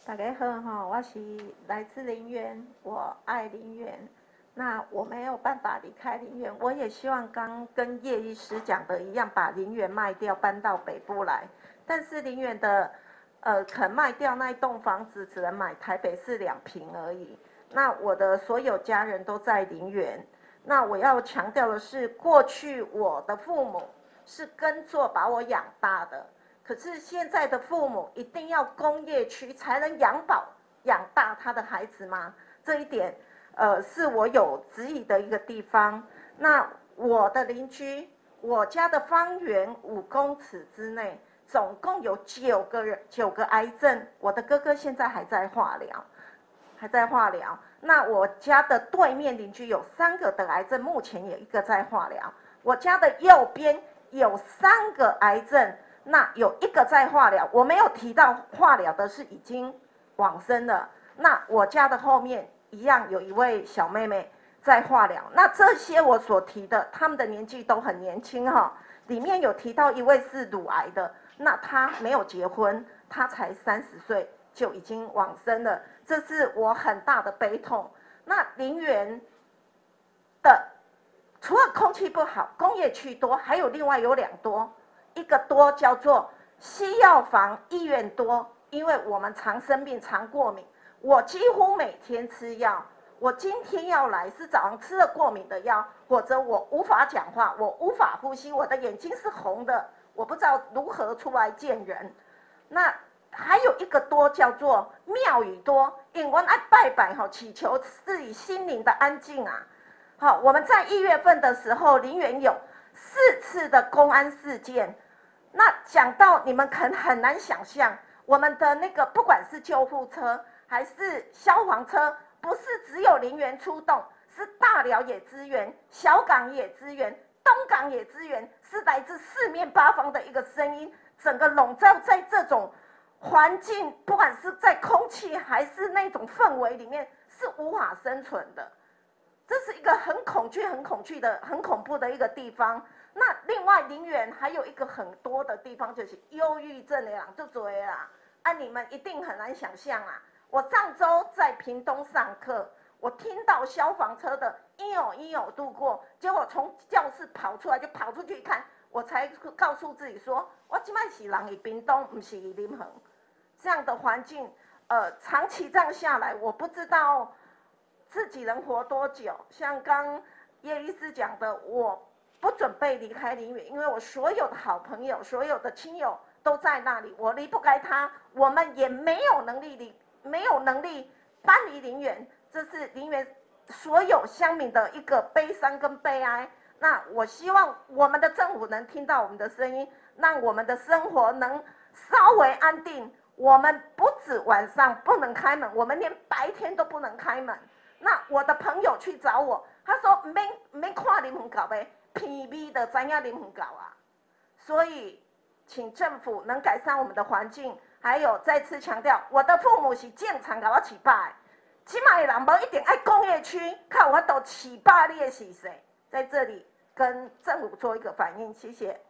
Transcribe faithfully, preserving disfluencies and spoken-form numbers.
大家好哈，我是来自林园，我爱林园。那我没有办法离开林园，我也希望刚跟叶医师讲的一样，把林园卖掉，搬到北部来。但是林园的呃肯卖掉那一栋房子，只能买台北市两坪而已。那我的所有家人都在林园。那我要强调的是，过去我的父母是耕作把我养大的。可是现在的父母一定要工业区才能养饱养大他的孩子吗？这一点，呃，是我有质疑的一个地方。那我的邻居，我家的方圆五公尺之内，总共有九个人，九个癌症。我的哥哥现在还在化疗，还在化疗。那我家的对面邻居有三个得癌症，目前有一个在化疗。我家的右边有三个癌症。那有一个在化疗，我没有提到化疗的是已经往生了。那我家的后面一样有一位小妹妹在化疗。那这些我所提的，他们的年纪都很年轻哈。里面有提到一位是乳癌的，那她没有结婚，她才三十岁就已经往生了，这是我很大的悲痛。那林园的除了空气不好，工业区多，还有另外有两多。一个多叫做西药房医院多，因为我们常生病常过敏，我几乎每天吃药。我今天要来是早上吃了过敏的药，或者我无法讲话，我无法呼吸，我的眼睛是红的，我不知道如何出来见人。那还有一个多叫做庙宇多，因为我爱拜拜哈，祈求自己心灵的安静啊。好，我们在一月份的时候，林园有四次的公安事件。那讲到你们可能很难想象，我们的那个不管是救护车还是消防车，不是只有林园出动，是大寮也支援，小港也支援，东港也支援，是来自四面八方的一个声音，整个笼罩在这种环境，不管是在空气还是那种氛围里面，是无法生存的。这是一个很恐惧、很恐惧的、很恐怖的一个地方。那另外林园还有一个很多的地方，就是忧郁症的人就多啦，啊，你们一定很难想象啊。我上周在屏东上课，我听到消防车的一有一有度过，结果从教室跑出来，就跑出去看，我才告诉自己说，我现在是人在屏东，不是林恒。这样的环境，呃，长期这样下来，我不知道自己能活多久。像刚叶医师讲的，我不准备离开林园，因为我所有的好朋友、所有的亲友都在那里，我离不开他，我们也没有能力离，没有能力搬离林园，这是林园所有乡民的一个悲伤跟悲哀。那我希望我们的政府能听到我们的声音，让我们的生活能稍微安定。我们不止晚上不能开门，我们连白天都不能开门。那我的朋友去找我，他说没没看林门搞呗。P V 的知影林搞啊，所以请政府能改善我们的环境，还有再次强调，我的父母是正常给我起拜，起码的人无一定爱工业区，靠我都起拜你的是谁？在这里跟政府做一个反应，谢谢。